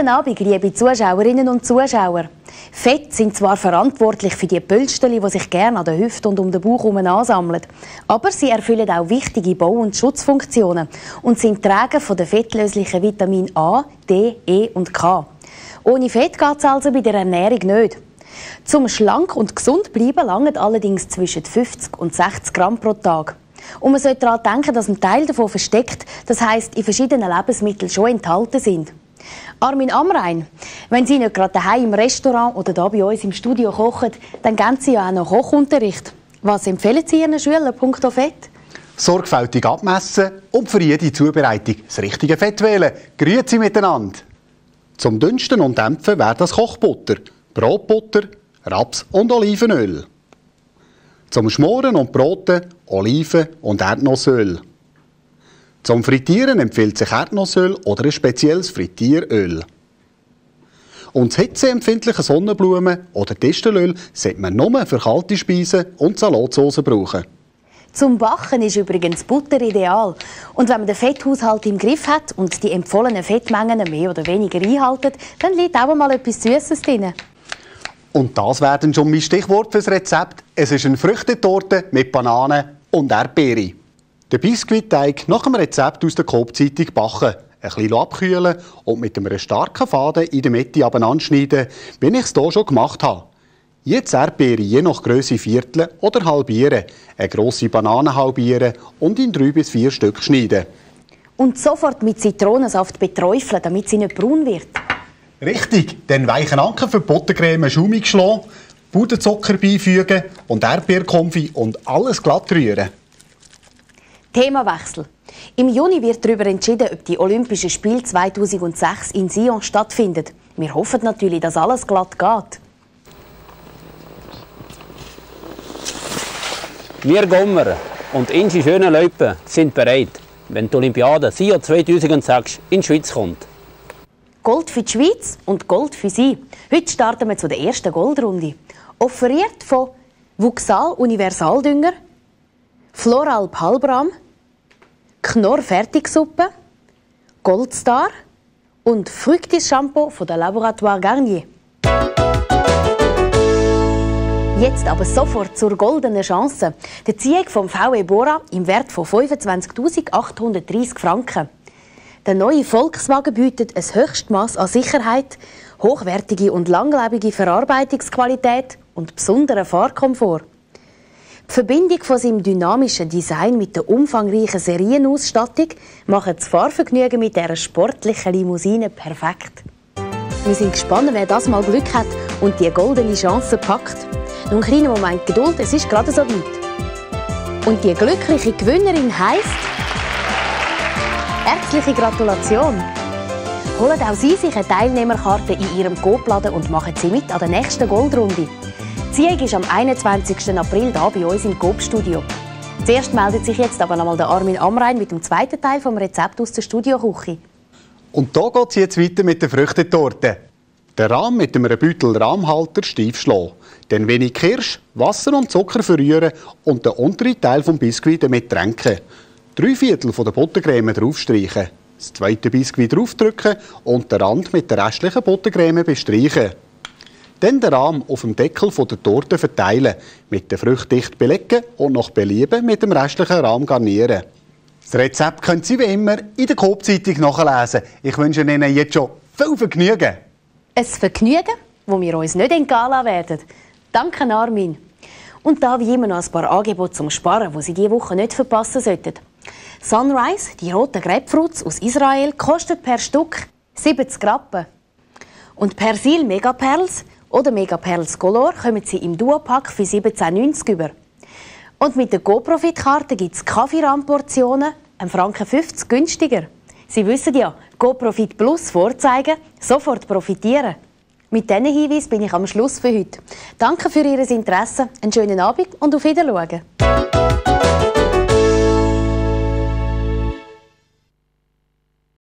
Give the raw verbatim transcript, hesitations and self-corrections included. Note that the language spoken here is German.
Guten Abend, liebe Zuschauerinnen und Zuschauer. Fett sind zwar verantwortlich für die Pölsterli, die sich gerne an der Hüfte und um den Bauch herum ansammeln, aber sie erfüllen auch wichtige Bau- und Schutzfunktionen und sind Träger von den fettlöslichen Vitaminen A, D, E und K. Ohne Fett geht es also bei der Ernährung nicht. Zum schlank und gesund bleiben langen allerdings zwischen fünfzig und sechzig Gramm pro Tag. Und man sollte daran denken, dass ein Teil davon versteckt, das heisst in verschiedenen Lebensmitteln schon enthalten sind. Armin Amrein, wenn Sie nicht gerade daheim im Restaurant oder da bei uns im Studio kochen, dann geben Sie ja auch noch Kochunterricht. Was empfehlen Sie Ihren Schülern punkto Fett? Sorgfältig abmessen und für jede Zubereitung das richtige Fett wählen. Grüezi miteinander. Zum Dünsten und Dämpfen wäre das Kochbutter, Brotbutter, Raps- und Olivenöl. Zum Schmoren und Broten Oliven- und Erdnussöl. Zum Frittieren empfiehlt sich Erdnussöl oder ein spezielles Frittieröl. Und das hitzeempfindliche Sonnenblumen- oder Distelöl sollte man nur für kalte Speisen und Salatsauce brauchen. Zum Backen ist übrigens Butter ideal. Und wenn man den Fetthaushalt im Griff hat und die empfohlenen Fettmengen mehr oder weniger einhalten, dann liegt auch mal etwas Süßes drin. Und das wäre dann schon mein Stichwort fürs Rezept. Es ist eine Früchtetorte mit Bananen und Erdbeere. Den Biskuitteig nach dem Rezept aus der Coop-Zeitung backen, ein bisschen abkühlen und mit einem starken Faden in der Mitte abeinander schneiden, wie ich es hier schon gemacht habe. Jetzt Erdbeere je nach Grösse vierteln oder halbieren, eine grosse Banane halbieren und in drei bis vier Stück schneiden. Und sofort mit Zitronensaft beträufeln, damit sie nicht braun wird. Richtig, den weichen Anker für die Buttercreme schaumig schlagen, Puderzucker beifügen und Erdbeerkonfit und alles glatt rühren. Themawechsel. Im Juni wird darüber entschieden, ob die Olympischen Spiele zweitausendsechs in Sion stattfinden. Wir hoffen natürlich, dass alles glatt geht. Wir Gommer und unsere schönen Leute sind bereit, wenn die Olympiade Sion zweitausendsechs in die Schweiz kommt. Gold für die Schweiz und Gold für Sie. Heute starten wir zu der ersten Goldrunde. Offeriert von Vuxal Universaldünger, Floralp Halbram, Knorr Fertigsuppe, Goldstar und Fructis Shampoo von der Laboratoire Garnier. Jetzt aber sofort zur goldenen Chance. Der Ziehung vom V W Bora im Wert von fünfundzwanzigtausendachthundertdreissig Franken. Der neue Volkswagen bietet ein Höchstmaß an Sicherheit, hochwertige und langlebige Verarbeitungsqualität und besonderen Fahrkomfort. Die Verbindung von seinem dynamischen Design mit der umfangreichen Serienausstattung macht das Fahrvergnügen mit dieser sportlichen Limousine perfekt. Wir sind gespannt, wer das mal Glück hat und die goldene Chance packt. Noch einen kleinen Moment Geduld, es ist gerade so weit. Und die glückliche Gewinnerin heisst... Herzliche Gratulation! Holen auch Sie sich eine Teilnehmerkarte in Ihrem Coop-Laden und machen Sie mit an der nächsten Goldrunde. Die Ziehung ist am einundzwanzigsten April hier bei uns im Coop-Studio. Zuerst meldet sich jetzt aber noch mal der Armin Amrein mit dem zweiten Teil vom Rezept aus der Studioküche. Und hier geht es jetzt weiter mit der Früchtetorte. Den Rahm mit einem Beutel Rahmhalter steif schlagen. Dann wenig Kirsch, Wasser und Zucker verrühren und den unteren Teil des Biskuit damit tränken. Drei Viertel von der Buttercreme draufstreichen. Das zweite Biskuit draufdrücken und den Rand mit der restlichen Buttercreme bestreichen. Dann den Rahm auf dem Deckel der Torte verteilen, mit der Früchte dicht belegen und nach Belieben mit dem restlichen Rahm garnieren. Das Rezept können Sie wie immer in der Coop-Zeitung nachlesen. Ich wünsche Ihnen jetzt schon viel Vergnügen. Ein Vergnügen, das wir uns nicht entgehen lassen werden. Danke, Armin. Und da wie immer noch ein paar Angebote zum Sparen, die Sie diese Woche nicht verpassen sollten. Sunrise, die roten Grapefruits aus Israel, kostet per Stück siebzig Rappen. Und Persil Megaperls oder Megaperls Color kommen Sie im Duopack für siebzehn neunzig über. Und mit der GoProfit-Karte gibt es Kaffeerahmportionen, ein Franken fünfzig günstiger. Sie wissen ja, GoProfit Plus vorzeigen, sofort profitieren. Mit diesen Hinweisen bin ich am Schluss für heute. Danke für Ihr Interesse, einen schönen Abend und auf Wiedersehen.